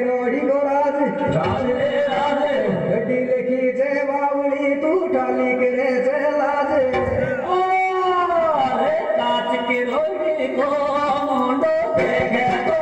रोड़ी को राज गड्डी लिखी जे बावली तू ठाली करे जे लाज अरे काच की रोड़ी को मुंडो देखे तो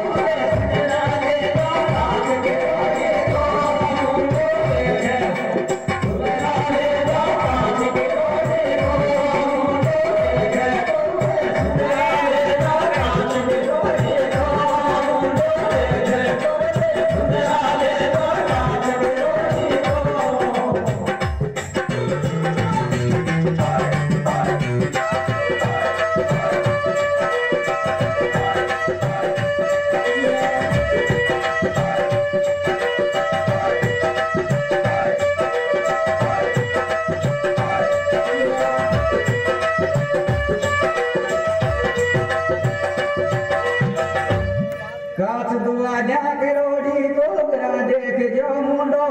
काच दुआ जाके रोड़ी को बरा देख जो मुंडो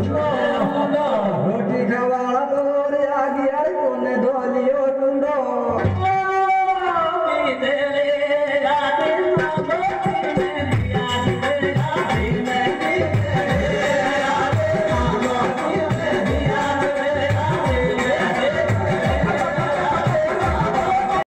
रोटी खवाला तो आगे कोने धोलियो टुंडो